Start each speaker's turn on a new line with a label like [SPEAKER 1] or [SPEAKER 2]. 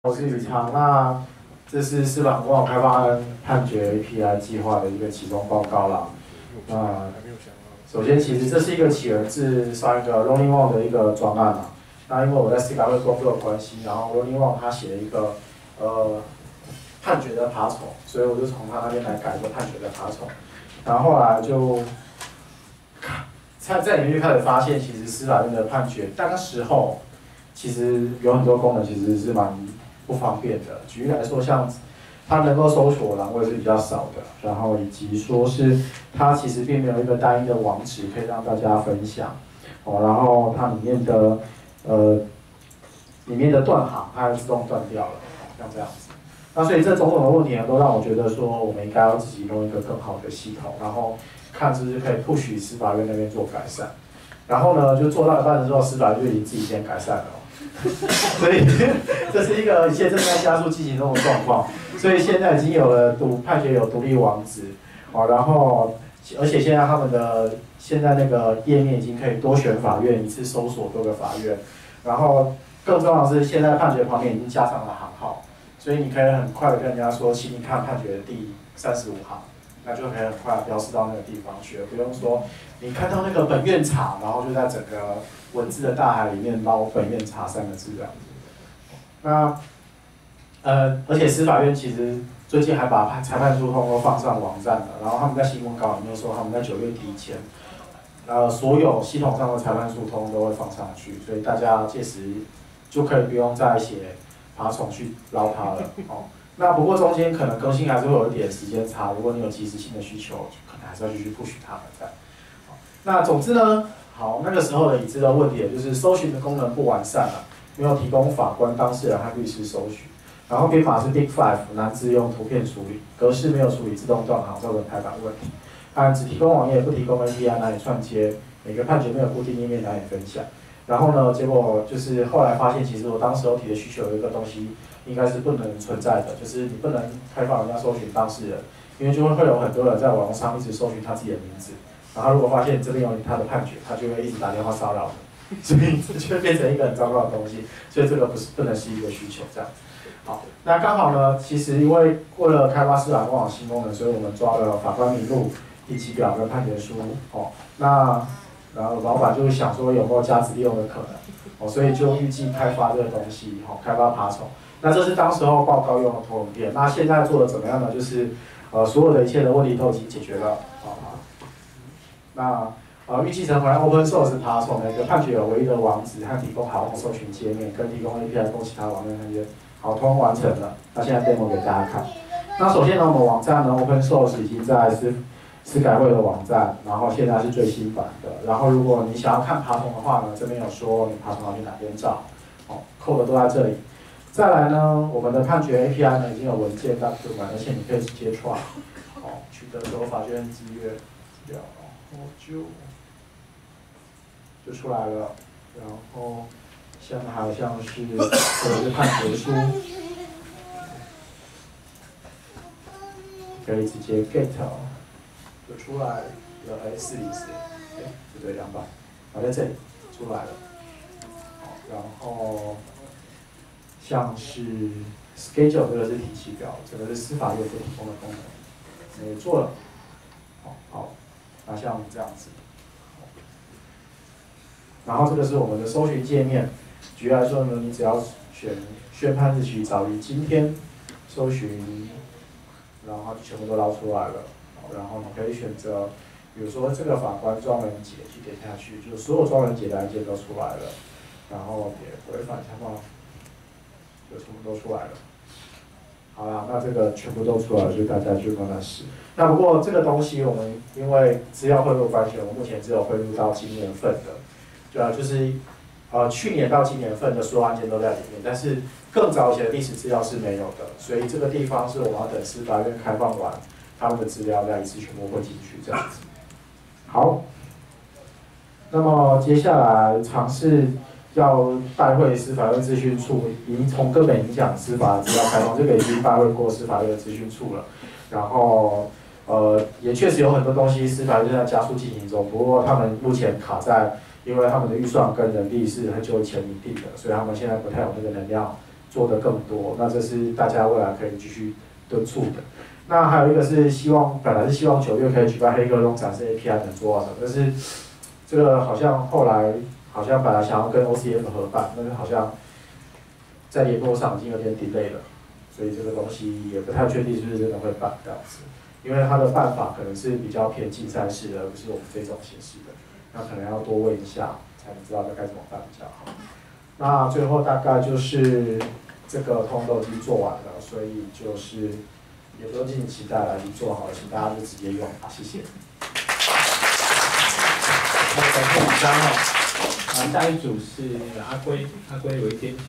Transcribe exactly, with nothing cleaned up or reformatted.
[SPEAKER 1] 我是宇昌，那这是司法公网开发案判决 A P I 计划的一个启动报告啦。那首先，其实这是一个起源自上一个 Rolling One 的一个专案啦。那因为我在司改会工作的关系，然后 Rolling One 他写了一个呃判决的爬虫，所以我就从他那边来改一个判决的爬虫。然后后来就在在里面就开始发现，其实司法院的判决当时候其实有很多功能其实是蛮不方便的。举例来说，像它能够搜索栏位是比较少的，然后以及说是它其实并没有一个单一的网址可以让大家分享，哦，然后它里面的呃里面的断行它自动断掉了，像这样子。那所以这种种的问题呢，都让我觉得说，我们应该要自己用一个更好的系统，然后看是不是可以 push 司法院那边做改善。然后呢，就做到一半的时候，司法院就已经自己先改善了。所以这是一个一切正在加速进行中的状况，所以现在已经有了独判决有独立网址，哦，然后而且现在他们的现在那个页面已经可以多选法院，一次搜索多个法院，然后更重要的是现在判决旁边已经加上了行号，所以你可以很快的跟人家说，请你看判决的第三十五行，那就可以很快的标示到那个地方去了，不用说你看到那个本院查，然后就在整个文字的大海里面捞本院查三个字这样子。那呃，而且司法院其实最近还把裁判疏通都放上网站了，然后他们在新闻稿里面说他们在九月底前，呃，所有系统上的裁判疏通都会放上去，所以大家届时就可以不用再写爬虫去捞它了。哦，那不过中间可能更新还是会有一点时间差，如果你有及时性的需求，可能还是要继续 push 它们在。那总之呢，好，那个时候的已知的问题就是搜寻的功能不完善了，没有提供法官、当事人和律师搜寻。然后编码是 Big Five， 难自用图片处理，格式没有处理自动断行，造成排版问题。按只提供网页不提供 A P I 难以串接，每个判决没有固定页面难以分享。然后呢，结果就是后来发现，其实我当时候提的需求有一个东西应该是不能存在的，就是你不能开放人家搜寻当事人，因为就会会有很多人在网络上一直搜寻他自己的名字。然后如果发现这边有他的判决，他就会一直打电话骚扰你，所以这就会变成一个很糟糕的东西。所以这个不是不能是一个需求这样子。好，那刚好呢，其实因为为了开发司法公网新功能，所以我们抓了法官名录、第几表跟判决书。哦，那然后老板就想说有没有加值利用的可能，哦，所以就预计开发这个东西，哦，开发爬虫。那这是当时候报告用的投影片。那现在做的怎么样呢？就是呃所有的一切的问题都已经解决了。啊，那呃，预计成为 Open Source 爬虫的一个判决有唯一的网址和提供好用搜寻界面，跟提供 A P I 供其他网站那些好通完成了。那现在 demo 给大家看。那首先呢，我们网站呢 Open Source 已经在司司改会的网站，然后现在是最新版的。然后如果你想要看爬虫的话呢，这边有说你爬虫要去哪边找，哦 ，code 都在这里。再来呢，我们的判决 A P I 呢已经有文件 document， 而且你可以直接 try， 哦，取得由法院资阅资料。然后就就出来了，然后下面还有像是或者是判决书，可以直接 get 就出来了，哎四零四，哎不对两百，好在这里出来了，好，然后像是 schedule 这个是体系表，这个是司法院所提供的功能，也做了，好好。那像这样子，然后这个是我们的搜寻界面。举例来说呢，你只要选宣判日期早于今天，搜寻，然后就全部都捞出来了。然后你可以选择，比如说这个法官庄人杰去点下去，就所有庄人杰的案件都出来了。然后也违反他嘛，就全部都出来了。好啦，那这个全部都出来了，就大家就慢慢试。那不过这个东西我们因为资料汇入关系，我们目前只有汇入到今年份的，对啊，就是呃去年到今年份的所有案件都在里面，但是更早以前的历史资料是没有的，所以这个地方是我们要等司法院开放完他们的资料再一次全部汇进去这样子。好，那么接下来尝试要拜会司法院资讯处，已经从根本影响司法资料开放，这个已经拜会过司法院资讯处了。然后，呃，也确实有很多东西司法院在加速进行中，不过他们目前卡在，因为他们的预算跟人力是很久以前拟定的，所以他们现在不太有那个能量做得更多，那这是大家未来可以继续敦促的。那还有一个是希望，本来是希望九月可以举办黑客松展示 A P I 能做到什么，但是这个好像后来好像本来想要跟 O C M 合办，但是好像在联络上已经有点 delay 了，所以这个东西也不太确定是不是真的会办这样子，因为它的办法可能是比较偏竞赛式的，而不是我们这种形式的，那可能要多问一下才能知道该怎么办比较好。那最后大概就是这个通都已经做完了，所以就是也不用敬请期待了，已经做好了，请大家就直接用吧，谢谢。
[SPEAKER 2] 好，感谢李章哦。啊，下一组是那个阿龟，阿龟有一点。